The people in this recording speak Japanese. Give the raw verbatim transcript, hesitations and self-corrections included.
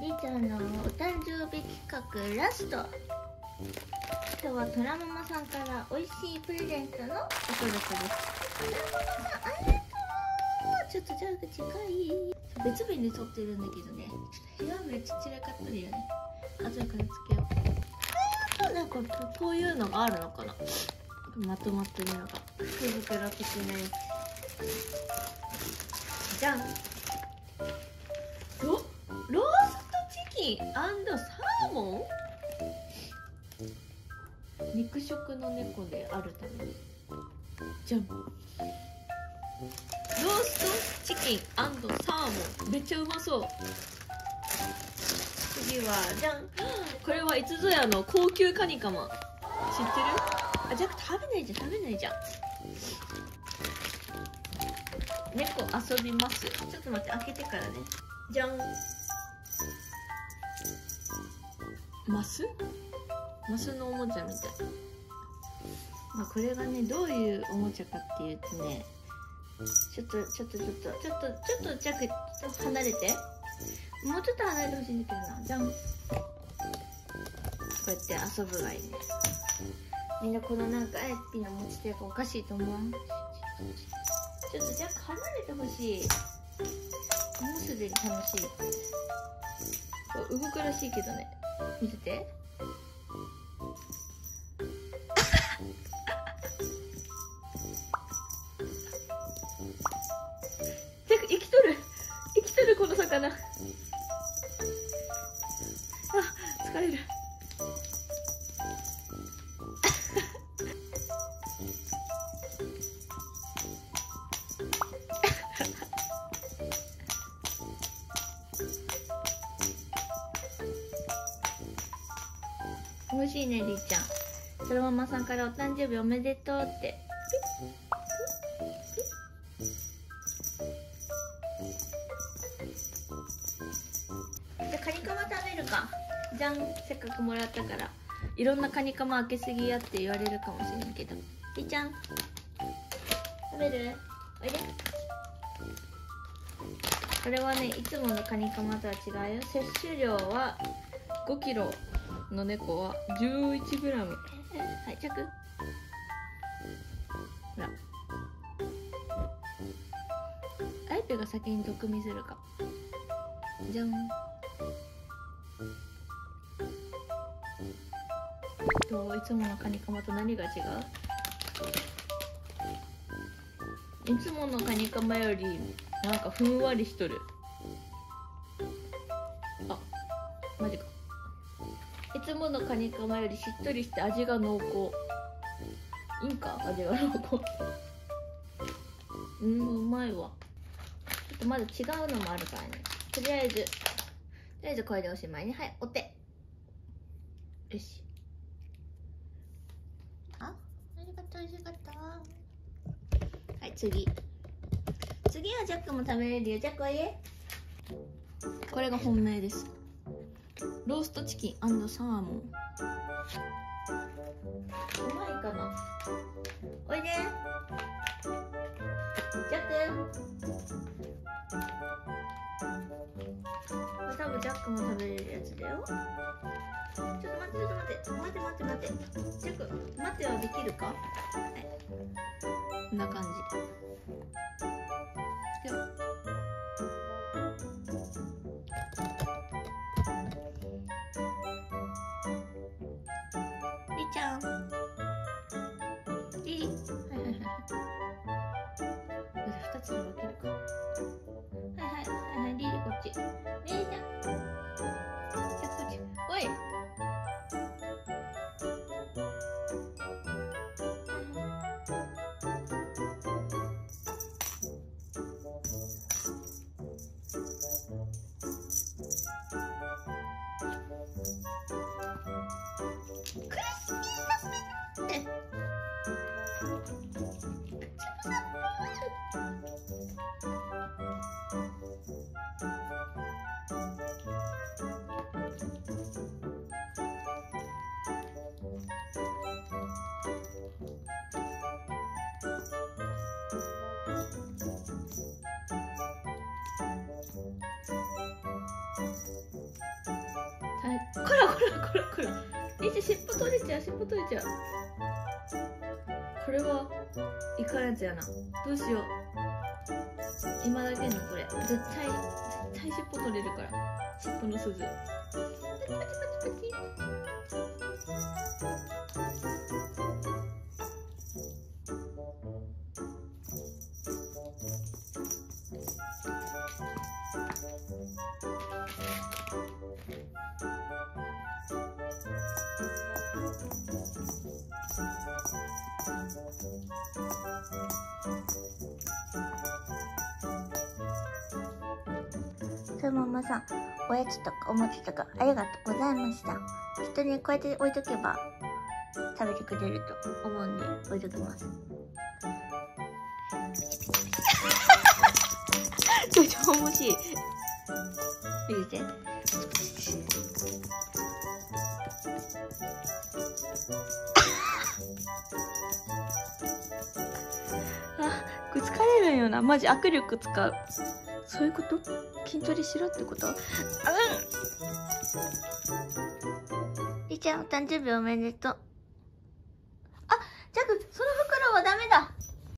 りーちゃんのお誕生日企画ラスト。今日はトラママさんから美味しいプレゼントのお届けです。トラママさんありがとう。ちょっとジャグ近い。別日に撮ってるんだけどね、ちょっと部屋めっちゃ散らかってるよね。後からつけよう。なんかこういうのがあるのかな、まとまってるのが。福袋的なやつじゃん。ロローストチキン&サーモン、肉食の猫であるためにじゃん。ローストチキン&サーモン、めっちゃうまそう。次はじゃん。これはいつぞやの高級カニカマ、知ってる？あ、じゃあ食べないじゃん、食べないじゃん。猫遊びます。ちょっと待って、開けてからね。じゃん。マスマスのおもちゃみたい。まあこれがね、どういうおもちゃかっていうとね、ちょっとちょっとちょっとちょっとちょっとじゃくちょっと離れて、もうちょっと離れてほしいんだけどな。じゃん。こうやって遊ぶがいいね。みんなこのなんかあやっぴの持ち手がおかしいと思う。ちょっとじゃあ離れてほしい。もうすでに楽しい。動くらしいけどね、見てて。生きとる生きとるこの魚。あ、疲れる。美味しいね、りーちゃん。そのママさんからお誕生日おめでとうって。じゃあカニカマ食べるか。じゃん。せっかくもらったから。いろんなカニカマ開けすぎやって言われるかもしれんけど、りーちゃん食べる？おいで。これはね、いつものカニカマとは違うよ。摂取量はごキロの猫は じゅういちグラム。 はい、着。ほら、あいぺが先に毒味するか。じゃん。どう？いつものカニカマと何が違う？いつものカニカマよりなんかふんわりしとる。あ、マジか。いつものカニカマよりしっとりして味が濃厚。いいんか、味が濃厚。うん、うまいわ。ちょっとまだ違うのもあるからね。とりあえずとりあえずこれでおしまいね。はい、お手。よし。あ、ありがとう、ありがとう。はい、次次はジャックも食べれるよ。ジャックおいで。これが本命です。ローストチキン&サーモン。うまいかな。おいでジャック。これ多分ジャックも食べれるやつだよ。ちょっと待って、ちょっと待って待って待って待って。ジャック待ってはできるか。はい、こんな感じ。ではりーちゃん、リリ、はいはいはいはい。ふたつに分けるか。はいはいはいはい、リリこっち。リリちゃん、じゃあこっち。おい。 ち尻尾取れちゃう、尻尾取れちゃう。これはいかんやつやな。どうしよう。今だけのこれ絶対絶対尻尾取れるから。尻尾の鈴パチパチパチパチ。そのままさん、おやつとかお餅とかありがとうございました。人にこうやって置いとけば食べてくれると思うんで置いときます。ちょっと面白い。見て。あ、これ疲れるんよな。マジ握力使う。そういうこと？筋トレしろってこと？うん。りちゃんお誕生日おめでとう。